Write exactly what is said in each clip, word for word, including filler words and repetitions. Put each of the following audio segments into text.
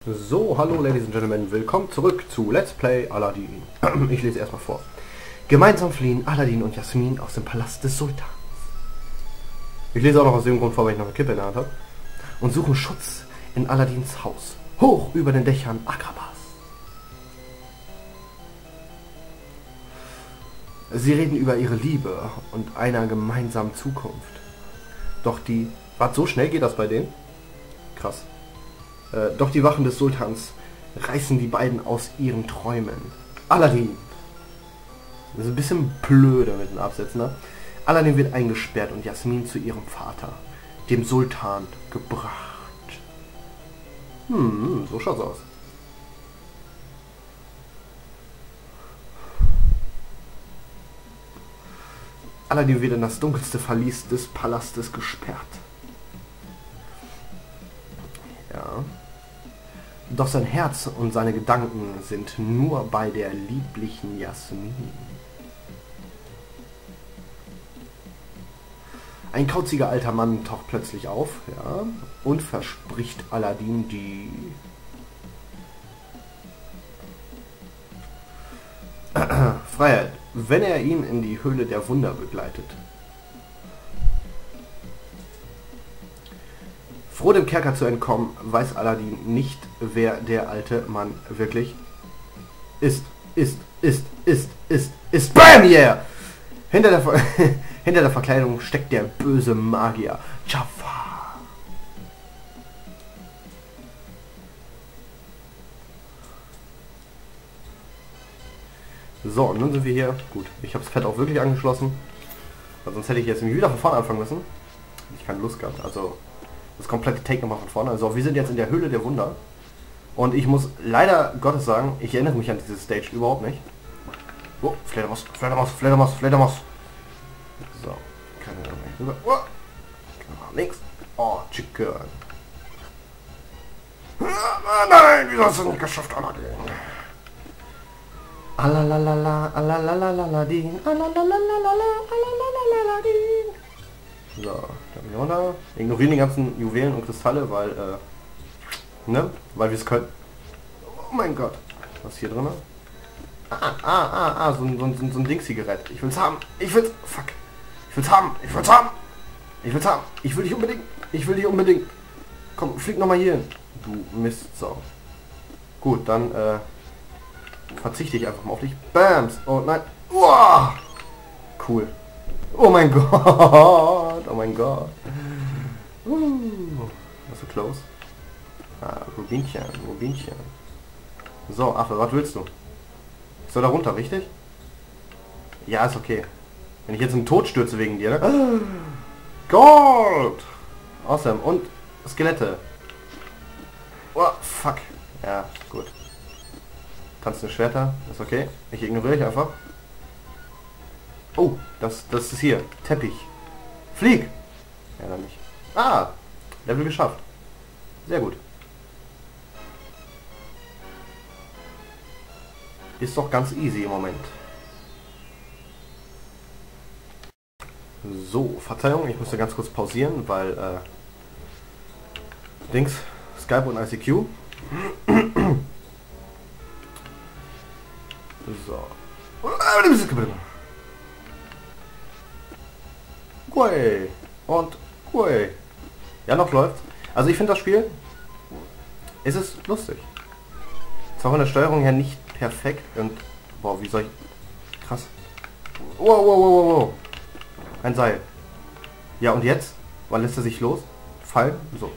So, hallo Ladies and Gentlemen, willkommen zurück zu Let's Play Aladdin. Ich lese erstmal vor. Gemeinsam fliehen Aladdin und Jasmin aus dem Palast des Sultans. Ich lese auch noch aus dem Grund vor, weil ich noch eine Kippe in der Hand habe. Und suchen Schutz in Aladdins Haus, hoch über den Dächern Agrabahs. Sie reden über ihre Liebe und einer gemeinsamen Zukunft. Doch die... Was, so schnell geht das bei denen? Krass. Äh, doch die Wachen des Sultans reißen die beiden aus ihren Träumen. Aladdin. Das ist ein bisschen blöder mit den Absätzen, ne? Aladdin wird eingesperrt und Jasmin zu ihrem Vater, dem Sultan, gebracht. Hm, so schaut's aus. Aladdin wird in das dunkelste Verlies des Palastes gesperrt. Ja. Doch sein Herz und seine Gedanken sind nur bei der lieblichen Jasmin. Ein kauziger alter Mann taucht plötzlich auf, ja, und verspricht Aladdin die... Freiheit, wenn er ihn in die Höhle der Wunder begleitet. Froh dem Kerker zu entkommen, weiß Aladdin nicht, wer der alte Mann wirklich ist. Ist, ist, ist, ist, ist. BAM! Yeah! Hinter der, Ver hinter der Verkleidung steckt der böse Magier Jafar. So, und nun sind wir hier. Gut, ich habe das Pad auch wirklich angeschlossen. Weil sonst hätte ich jetzt wieder von vorne anfangen müssen. Ich keine Lust gehabt. Also das komplette Take nochmal von vorne. Also wir sind jetzt in der Höhle der Wunder. Und ich muss leider Gottes sagen, ich erinnere mich an diese Stage überhaupt nicht. Oh, Fledermaus, Fledermaus, Fledermaus, Fledermaus. So, keine Ahnung. Rüber. Oh. Links. Oh, Chicken. Ah, nein, wieso hast du es nicht geschafft, Aladdin? Alalalala, Alalalalaladin, Alalalala, Alalalalaladin. So, dann hier runter. Ignorieren die ganzen Juwelen und Kristalle, weil, äh, ne? Weil wir es können. Oh mein Gott. Was ist hier drin? Ah, ah, ah, ah, so ein, so ein, so ein Dings-Zigarett. Ich will's haben. Ich will's. Fuck. Ich will's haben. Ich will's haben. Ich will's haben. Ich will dich unbedingt. Ich will dich unbedingt. Komm, flieg nochmal hier hin. Du Mistsau. Gut, dann, äh, verzichte ich einfach mal auf dich. Bams. Oh nein. Uah. Cool. Oh mein Gott. Oh mein Gott. Uh, das ist so close. Ah, Rubinchen, Rubinchen. So, Affe, was willst du? Ich soll da runter, richtig? Ja, ist okay. Wenn ich jetzt in den Tod stürze wegen dir, ne? Gold! Awesome. Und Skelette. Oh, fuck. Ja, gut. Tanzende Schwerter, ist okay. Ich ignoriere dich einfach. Oh, das, das ist hier. Teppich. Flieg! Ja, dann nicht. Ah! Level geschafft. Sehr gut. Ist doch ganz easy im Moment. So, Verzeihung, ich musste ganz kurz pausieren, weil äh, Dings, Skype und I C Q. So. Gui. Und Gui. Ja, noch läuft. Also ich finde das Spiel, es ist lustig. Ist auch in der Steuerung her nicht perfekt und... Boah, wie soll ich... Krass. Wow, wow, wow, wow, wow. Ein Seil. Ja, und jetzt? Wann lässt er sich los? Fallen? So.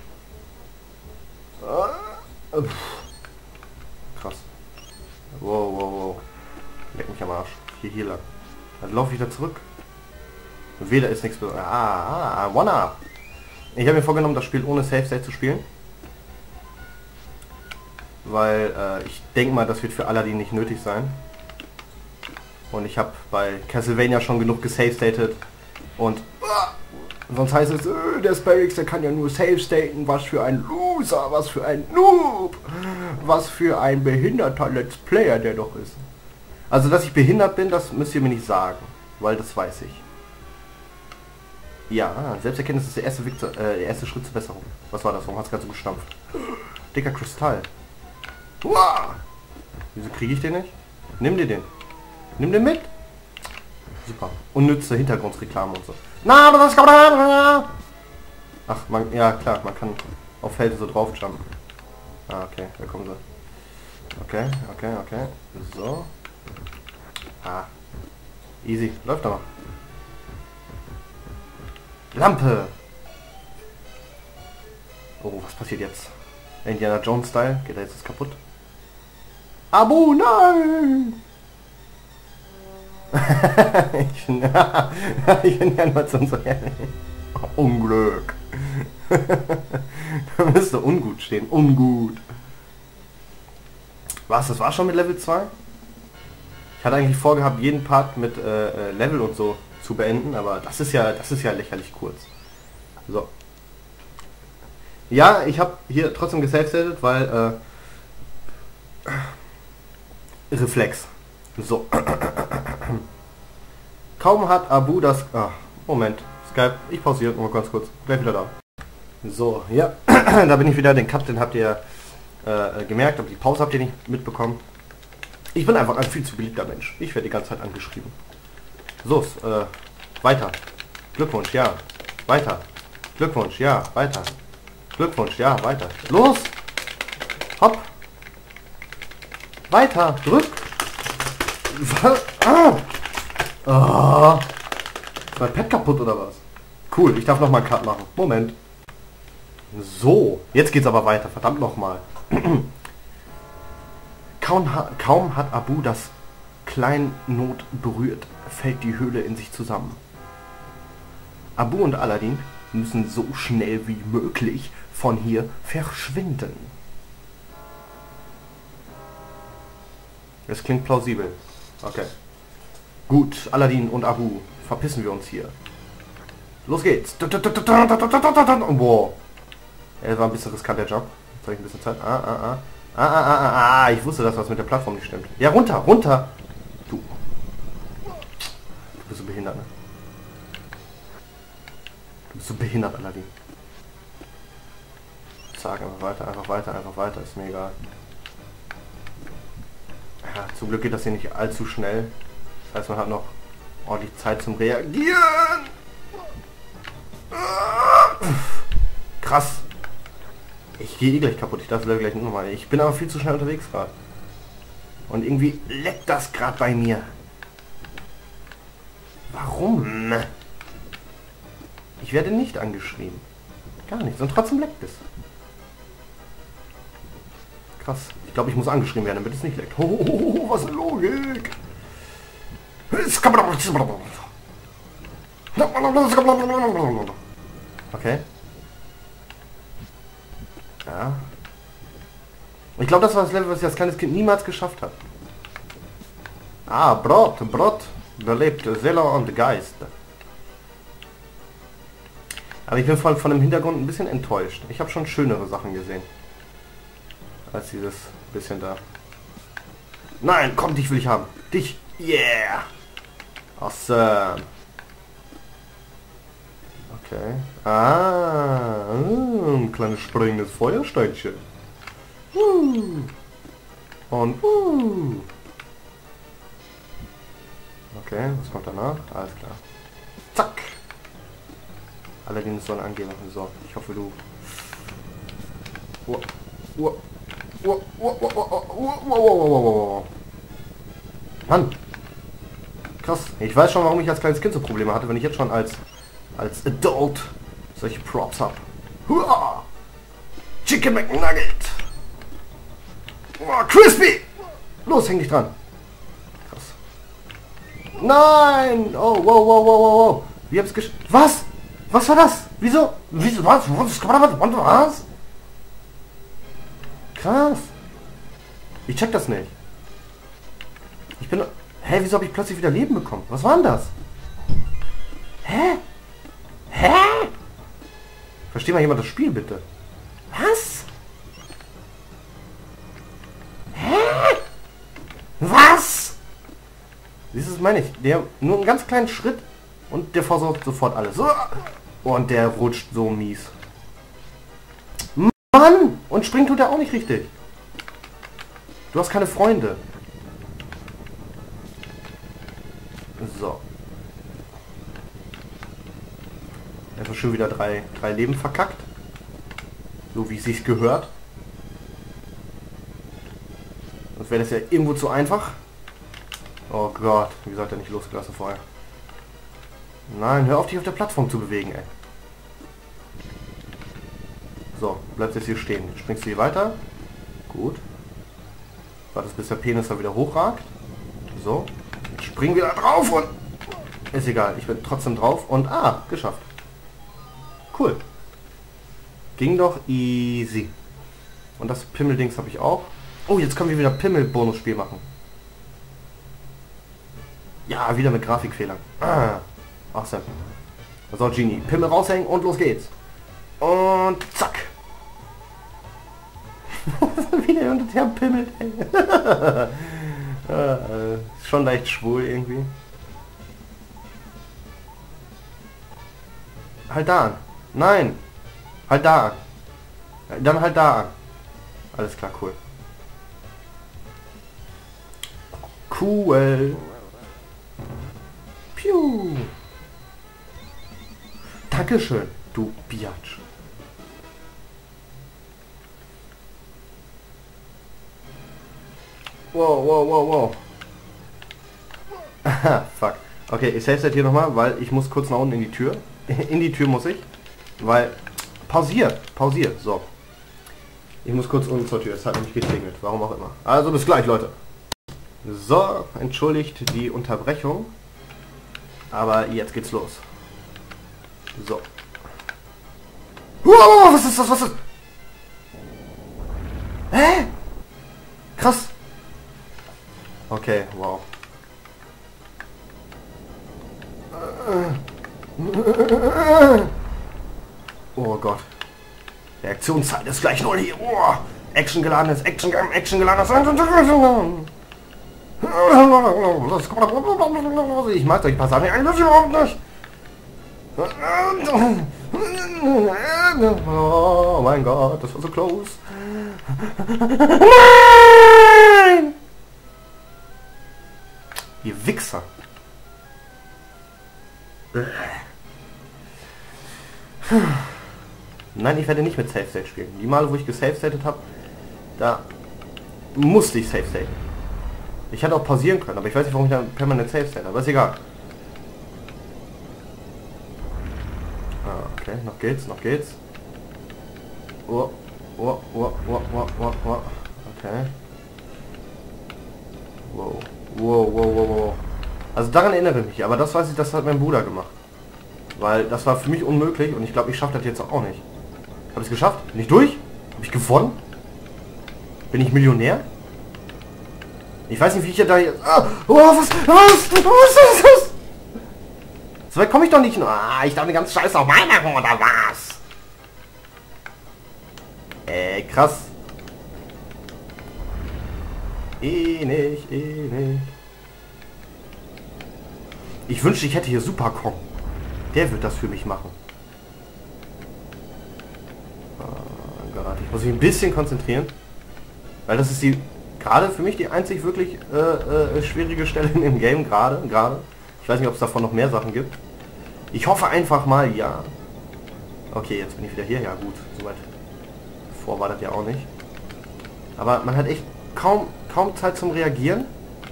Krass. Wow, wow, wow. Leck mich am Arsch. Hier, hier lang. Dann laufe ich wieder zurück. Weder ist nichts... Ah, ah, One-Up. Ich habe mir vorgenommen, das Spiel ohne Save State zu spielen. Weil äh, ich denke mal, das wird für Aladdin nicht nötig sein. Und ich habe bei Castlevania schon genug gesave-stated. Und uh, sonst heißt es, äh, der Sparix, der kann ja nur save-staten. Was für ein Loser, was für ein Noob. Was für ein behinderter Let's Player der doch ist. Also, dass ich behindert bin, das müsst ihr mir nicht sagen. Weil das weiß ich. Ja, Selbsterkenntnis ist der erste, Weg zu, äh, der erste Schritt zur Besserung. Was war das? Warum hat es gerade so gestampft? Dicker Kristall. Uah. Wieso kriege ich den nicht? Nimm dir den. Nimm den mit. Super. Unnütze Hintergrundreklame und so. Na, das ist... Ach, man, ja klar, man kann auf Felder so drauf jumpen. Ah, okay, da kommen sie. Okay, okay, okay. So. Ah. Easy. Läuft aber. Lampe. Oh, was passiert jetzt? Indiana Jones Style. Geht er jetzt kaputt? Abu, nein! ich bin ja, ich bin ja nur so Unglück. Da müsste ungut stehen. Ungut. Was? Das war schon mit Level zwei? Ich hatte eigentlich vorgehabt, jeden Part mit äh, Level und so zu beenden, aber das ist ja, das ist ja lächerlich kurz. So. Ja, ich habe hier trotzdem gesavestatet, weil äh, Reflex. So. Kaum hat Abu das... Ah, Moment. Skype, ich pausiere nur ganz kurz. Gleich wieder da. So, ja. Da bin ich wieder. Den Cut, den habt ihr äh, gemerkt, aber die Pause habt ihr nicht mitbekommen. Ich bin einfach ein viel zu beliebter Mensch. Ich werde die ganze Zeit angeschrieben. So, äh, weiter. Glückwunsch, ja. Weiter. Glückwunsch, ja. Weiter. Glückwunsch, ja. Weiter. Los! Hopp! Weiter! Drück! Ah! Oh. Ist mein Pad kaputt oder was? Cool, ich darf noch mal einen Cut machen. Moment. So, jetzt geht's aber weiter. Verdammt nochmal. kaum, ha kaum hat Abu das Kleinod berührt, fällt die Höhle in sich zusammen. Abu und Aladdin müssen so schnell wie möglich von hier verschwinden. Es klingt plausibel. Okay. Gut, Aladdin und Abu, verpissen wir uns hier. Los geht's. Wow. Er war ein bisschen riskant, der Job. Jetzt habe ich ein bisschen Zeit. Ah, ah, ah. Ah, ah, ah, ah, ah. Ich wusste, dass was mit der Plattform nicht stimmt. Ja, runter, runter. Du. Du bist so behindert, ne? Du bist so behindert, Aladdin. Zack, einfach weiter, einfach weiter, einfach weiter. Ist mir egal. Ja, zum Glück geht das hier nicht allzu schnell. Das heißt, man hat noch ordentlich Zeit zum Reagieren. Krass. Ich gehe eh gleich kaputt. Ich darf gleich nochmal. Ich bin aber viel zu schnell unterwegs gerade. Und irgendwie leckt das gerade bei mir. Warum? Ich werde nicht angeschrieben. Gar nichts. Und trotzdem leckt es. Krass. Ich glaube, ich muss angeschrieben werden, damit es nicht leckt. Oh, was eine Logik. Okay. Ja. Ich glaube, das war das Level, was ich als kleines Kind niemals geschafft habe. Ah, Brot, Brot belebt Seele und Geist. Aber ich bin von, von dem Hintergrund ein bisschen enttäuscht. Ich habe schon schönere Sachen gesehen. Als dieses bisschen da. Nein, komm, dich will ich haben. Dich. Yeah. Awesome. Okay. Ah, ein kleines springendes Feuersteinchen. Uh. Und uh. Okay, was kommt danach? Alles klar. Zack. Allerdings so ein Angeber. So, ich hoffe du. Oh. Oh. Oh. Oh. Oh. Oh. Oh. Oh. Mann. Krass. Ich weiß schon, warum ich als kleines Kind so Probleme hatte, wenn ich jetzt schon als als Adult solche Props habe. Chicken McNugget. Oh, crispy. Los, häng dich dran. Krass. Nein. Oh, wow, wow, wow, wow, wow. Wie hab's gesch... Was? Was war das? Wieso? Wieso? Was? Was? Was? Krass. Ich check das nicht. Ich bin... Hä, wieso habe ich plötzlich wieder Leben bekommen? Was war denn das? Hä? Hä? Versteht mal jemand das Spiel, bitte? Was? Hä? Was? Dieses meine ich. Der nur einen ganz kleinen Schritt und der versorgt sofort alles. Und der rutscht so mies. Mann! Und springen tut er auch nicht richtig. Du hast keine Freunde. So. Einfach schon wieder drei, drei Leben verkackt. So wie es sich gehört. Sonst wäre das ja irgendwo zu einfach. Oh Gott, wie gesagt, er nicht losgelassen vorher. Nein, hör auf, dich auf der Plattform zu bewegen, ey. So, bleibst jetzt hier stehen. Springst du hier weiter. Gut. Wartest, bis der Penis da wieder hochragt. So. Spring wieder drauf und... Ist egal, ich bin trotzdem drauf und... Ah, geschafft. Cool. Ging doch easy. Und das Pimmeldings habe ich auch. Oh, jetzt können wir wieder Pimmel-Bonusspiel machen. Ja, wieder mit Grafikfehlern. Ah. Awesome. So, Genie. Pimmel raushängen und los geht's. Und zack. Wieder hin und her pimmelt. Ja, äh, ist schon leicht schwul irgendwie. Halt da an. Nein. Halt da an. Dann halt da an. Alles klar, cool. Cool. Piu. Dankeschön, du Biatch. Wow, wow, wow, wow. Aha, fuck. Okay, ich save das hier nochmal, weil ich muss kurz nach unten in die Tür. In die Tür muss ich. Weil... Pausier, pausier, so. Ich muss kurz unten zur Tür, es hat nämlich geklingelt, warum auch immer. Also bis gleich, Leute. So, entschuldigt die Unterbrechung. Aber jetzt geht's los. So. Wow, was ist das, was ist das? Hä? Krass. Okay, wow. Oh Gott. Reaktionszeit ist gleich null hier. Oh. Action geladenes, Action, Action geladenes. Ich mag solche Passagen eigentlich überhaupt nicht. Oh mein Gott, das war so close. Nein! Ihr Wichser. Nein, ich werde nicht mit Safe State spielen. Die Male, wo ich gesafe stated habe, da musste ich safe staten. Ich hätte auch pausieren können, aber ich weiß nicht, warum ich dann permanent safe state, aber ist egal. Ah, okay, noch geht's, noch geht's. Oh, oh, oh, oh, oh, oh, oh. Okay. Wow. Wow, wow, wow, wow. Also daran erinnere ich mich, aber das weiß ich, das hat mein Bruder gemacht. Weil das war für mich unmöglich und ich glaube, ich schaffe das jetzt auch nicht. Habe ich es geschafft? Bin ich durch? Habe ich gewonnen? Bin ich Millionär? Ich weiß nicht, wie ich da jetzt... Ah, oh, was? Was? Was ist das? So weit komme ich doch nicht nur. Ah, ich darf den ganzen Scheiß auf mal machen, oder was? Äh, krass. Eh nicht, eh nicht. Ich wünschte, ich hätte hier Super Kong. Der wird das für mich machen. Oh Gott, ich muss mich ein bisschen konzentrieren. Weil das ist die... Gerade für mich die einzig wirklich äh, äh, schwierige Stelle im Game, gerade, gerade. Ich weiß nicht, ob es davon noch mehr Sachen gibt. Ich hoffe einfach mal, ja. Okay, jetzt bin ich wieder hier. Ja gut, soweit vor war das ja auch nicht. Aber man hat echt kaum, kaum Zeit zum Reagieren.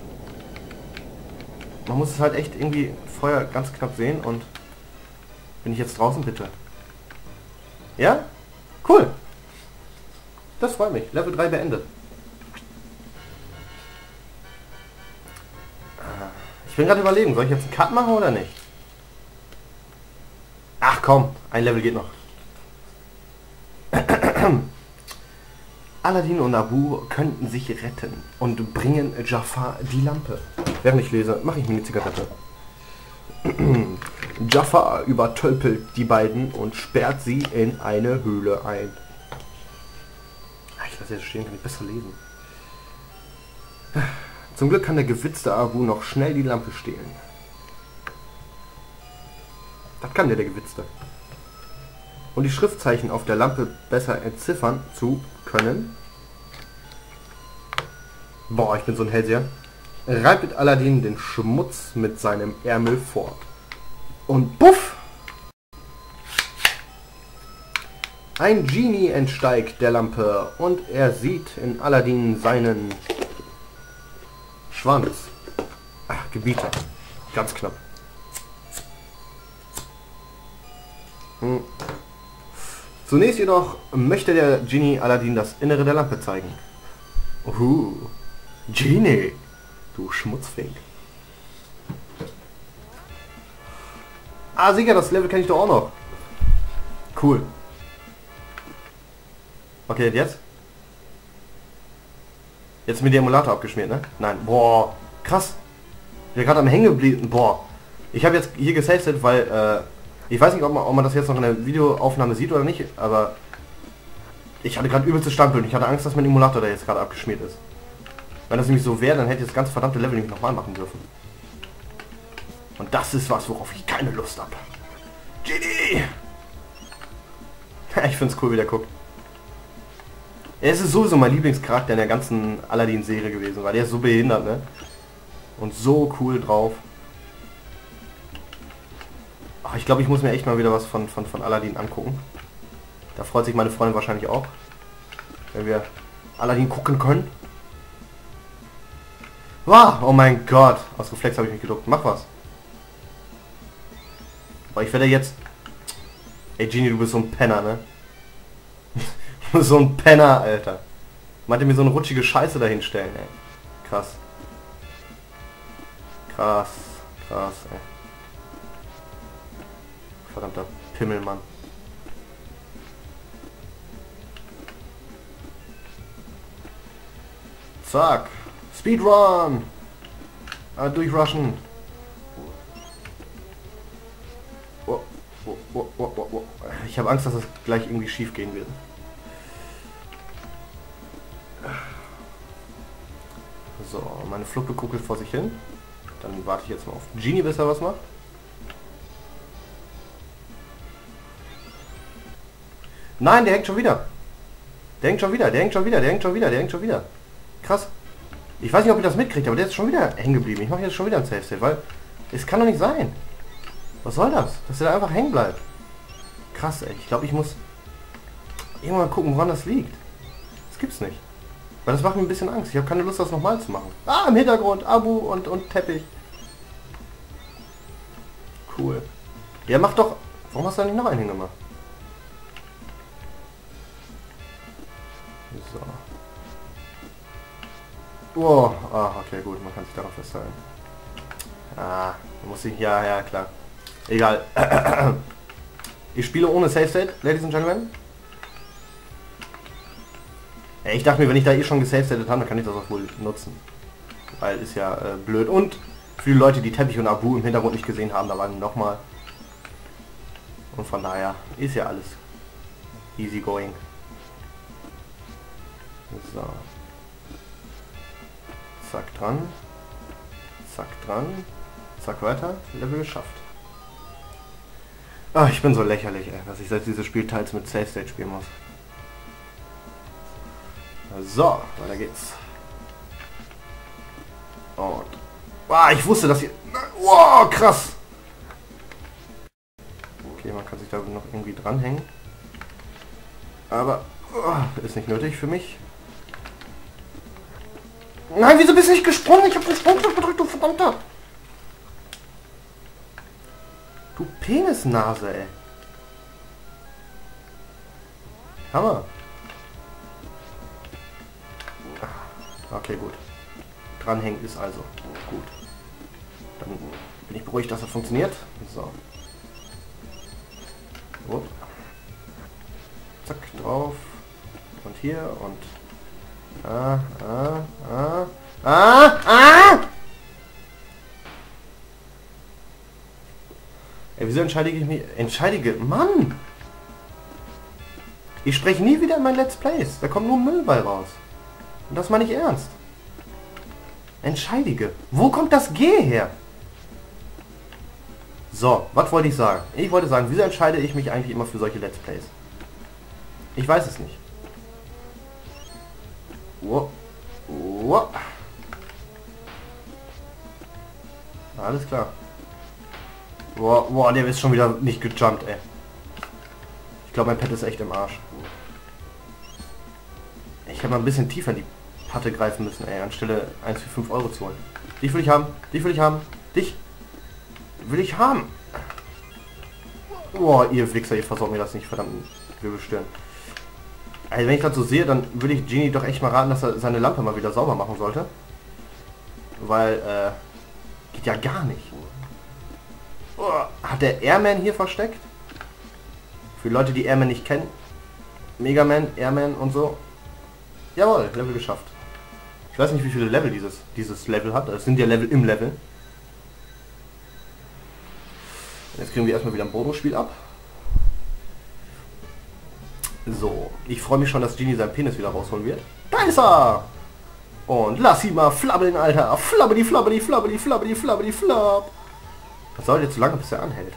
Man muss es halt echt irgendwie vorher ganz knapp sehen und... Bin ich jetzt draußen, bitte? Ja? Cool! Das freut mich. Level drei beendet. Ich bin gerade überlegen, soll ich jetzt einen Cut machen oder nicht? Ach komm, ein Level geht noch. Aladdin und Abu könnten sich retten und bringen Jafar die Lampe. Während ich lese, mache ich mir eine Zigarette. Jafar übertölpelt die beiden und sperrt sie in eine Höhle ein. Ich lasse jetzt stehen, kann ich besser lesen. Zum Glück kann der gewitzte Abu noch schnell die Lampe stehlen. Das kann der, der Gewitzte. Um die Schriftzeichen auf der Lampe besser entziffern zu können, Boah, ich bin so ein Hellseher. Reibt Aladdin den Schmutz mit seinem Ärmel fort. Und puff! Ein Genie entsteigt der Lampe und er sieht in Aladdin seinen Schwanz. Ach, Gebieter. Ganz knapp. Hm. Zunächst jedoch möchte der Genie Aladdin das Innere der Lampe zeigen. Uh, Genie, du Schmutzfink. Ah, sicher, das Level kenne ich doch auch noch. Cool. Okay, und jetzt? Jetzt mit dem Emulator abgeschmiert, ne? Nein. Boah, krass. Ich bin gerade am Hängen geblieben. Boah. Ich habe jetzt hier gesaved, weil, äh, ich weiß nicht, ob man, ob man das jetzt noch in der Videoaufnahme sieht oder nicht, aber ich hatte gerade übelste Stampel und ich hatte Angst, dass mein Emulator da jetzt gerade abgeschmiert ist. Wenn das nämlich so wäre, dann hätte ich das ganze verdammte Level nicht nochmal machen dürfen. Und das ist was, worauf ich keine Lust habe. Genie! Ich find's cool, wie der guckt. Er ist sowieso mein Lieblingscharakter in der ganzen Aladdin-Serie gewesen, weil der ist so behindert, ne? Und so cool drauf. Ach, ich glaube, ich muss mir echt mal wieder was von, von, von Aladdin angucken. Da freut sich meine Freundin wahrscheinlich auch, wenn wir Aladdin gucken können. Wow, oh mein Gott. Aus Reflex habe ich mich geduckt. Mach was. Aber ich werde jetzt... Ey Genie, du bist so ein Penner, ne? Du bist so ein Penner, Alter. Meinte mir so eine rutschige Scheiße dahin stellen, ey. Krass. Krass. Krass, ey. Verdammter Pimmelmann. Zack. Speedrun. Ah, durchrushen. Oh, oh, oh, oh, oh, oh. Ich habe Angst, dass es gleich irgendwie schief gehen wird. So, meine Fluppe guckelt vor sich hin. Dann warte ich jetzt mal auf Genie, bis er was macht. Nein, der hängt schon wieder. Der hängt schon wieder, der hängt schon wieder, der hängt schon wieder, der hängt schon wieder. Krass. Ich weiß nicht, ob ihr das mitkriegt, aber der ist schon wieder hängen geblieben. Ich mache jetzt schon wieder ein Safe State, weil es kann doch nicht sein. Was soll das? Dass er da einfach hängen bleibt. Krass, ey. Ich glaube, ich muss irgendwann mal gucken, woran das liegt. Das gibt's nicht. Weil das macht mir ein bisschen Angst. Ich habe keine Lust, das nochmal zu machen. Ah, im Hintergrund Abu und, und Teppich. Cool. Der macht doch... Warum hast du da nicht noch einen hingemacht? So. Oh, ah, okay, gut, man kann sich darauf festhalten. Ah, muss ich, ja, ja, klar. Egal. Ich spiele ohne Save State, Ladies and Gentlemen. Ja, ich dachte mir, wenn ich da eh schon gesaved habe, dann kann ich das auch wohl nutzen. Weil ist ja äh, blöd. Und für die Leute, die Teppich und Abu im Hintergrund nicht gesehen haben, da waren nochmal. Und von daher ist ja alles easy going. So. Zack dran. Zack dran. Zack weiter. Level geschafft. Ah, ich bin so lächerlich, ey, dass ich seit dieses Spiel teils mit Save State spielen muss. So, weiter geht's. Und... Ah, ich wusste, dass hier... Wow, krass! Okay, man kann sich da noch irgendwie dranhängen. Aber... Oh, ist nicht nötig für mich. Nein, wieso bist du nicht gesprungen? Ich hab den Sprung gedrückt, du verdammter! Du Penisnase, ey. Hammer. Okay, gut. Dranhängen ist also gut. Dann bin ich beruhigt, dass das funktioniert. So. Oh. Zack, drauf. Und hier und... Ah, ah, ah, ah, ah! Ey, wieso entscheidige ich mich... Entscheidige... Mann! Ich spreche nie wieder in mein Let's Plays. Da kommt nur Müll bei raus. Und das meine ich ernst. Entscheidige. Wo kommt das G her? So, was wollte ich sagen? Ich wollte sagen, wieso entscheide ich mich eigentlich immer für solche Let's Plays? Ich weiß es nicht. Wow. Wow. Alles klar. Boah, boah, der ist schon wieder nicht gejumpt, ey. Ich glaube, mein Pet ist echt im Arsch. Ich hätte mal ein bisschen tiefer in die Patte greifen müssen, ey, anstelle eins für fünf Euro zu holen. Dich will ich haben, dich will ich haben, dich will ich haben. Boah, ihr Wichser, ihr versorgt mir das nicht, verdammt, Wirbelstirn. Also wenn ich das so sehe, dann würde ich Genie doch echt mal raten, dass er seine Lampe mal wieder sauber machen sollte. Weil, äh, geht ja gar nicht. Oh, hat der Airman hier versteckt? Für Leute, die Airman nicht kennen. Mega Man, Airman und so. Jawohl, Level geschafft. Ich weiß nicht, wie viele Level dieses, dieses Level hat. Es sind ja Level im Level. Jetzt kriegen wir erstmal wieder ein Bonus-Spiel ab. So, ich freue mich schon, dass Genie seinen Penis wieder rausholen wird. Da ist er! Und lass ihn mal flabbeln, Alter. Flabbeli, flabbeli, flabbeli, flabbeli, flabbeli, flabb. Das dauert jetzt so lange, bis er anhält.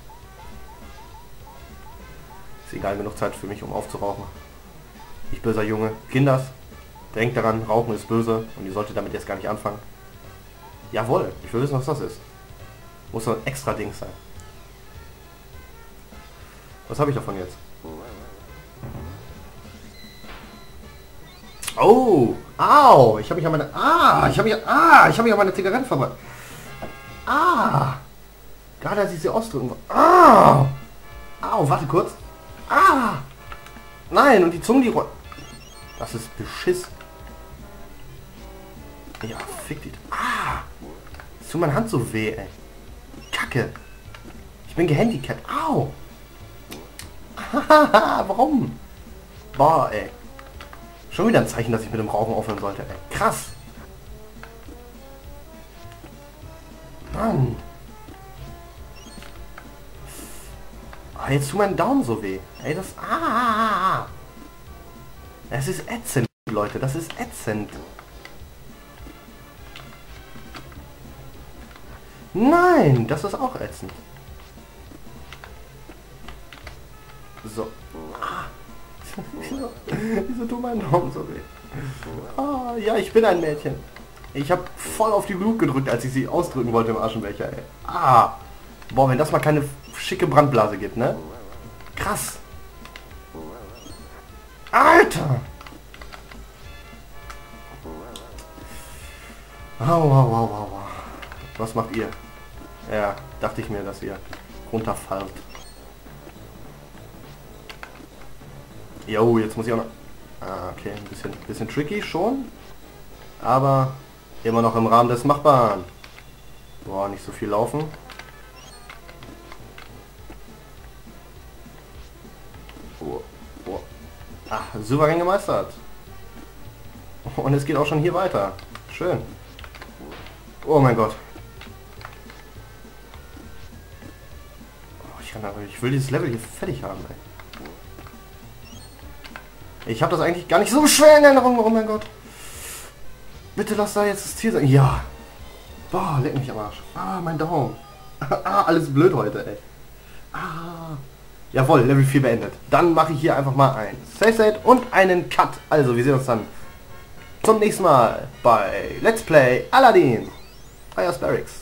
Ist egal, genug Zeit für mich, um aufzurauchen. Ich böser Junge. Kinders, denkt daran, Rauchen ist böse und ihr solltet damit jetzt gar nicht anfangen. Jawohl, ich will wissen, was das ist. Muss so ein extra Ding sein. Was habe ich davon jetzt? Oh, au, ich habe mich an meine, ah, ich habe mich, ah, ich habe mich an meine Zigaretten verbrannt. Ah, gerade als ich sie ausdrücken wollte. Ah, au, warte kurz. Ah, nein, und die Zunge, die rollt. Das ist Beschiss. Ja, fick die. Ah, es tut meine Hand so weh, ey. Kacke. Ich bin gehandicapt. Au. Warum? Boah, ey. Schon wieder ein Zeichen, dass ich mit dem Rauchen aufhören sollte, ey. Krass. Mann. Ah, jetzt tut mein Daumen so weh. Ey, das... Ah. Das ist ätzend, Leute. Das ist ätzend. Nein, das ist auch ätzend. So. Ah. Wieso, wieso tut mein Daumen so weh? Ah, ja, ich bin ein Mädchen. Ich habe voll auf die Blut gedrückt, als ich sie ausdrücken wollte im Aschenbecher, ey. Ah. Boah, wenn das mal keine schicke Brandblase gibt, ne? Krass. Alter. Au, au, au, au, au. Was macht ihr? Ja, dachte ich mir, dass ihr runterfallt. Jo, jetzt muss ich auch noch... Ah, okay, ein bisschen, bisschen tricky schon. Aber immer noch im Rahmen des Machbaren. Boah, nicht so viel laufen. Oh, oh. Ach, souverän gemeistert. Und es geht auch schon hier weiter. Schön. Oh mein Gott. Oh, ich, kann aber, ich will dieses Level hier fertig haben, ey. Ich habe das eigentlich gar nicht so schwer in Erinnerung, oh mein Gott. Bitte lass da jetzt das Ziel sein. Ja. Boah, leck mich am Arsch. Ah, mein Daumen. Ah, alles blöd heute, ey. Ah. Jawohl, Level vier beendet. Dann mache ich hier einfach mal ein Save State und einen Cut. Also, wir sehen uns dann zum nächsten Mal bei Let's Play Aladdin. Euer Sparix.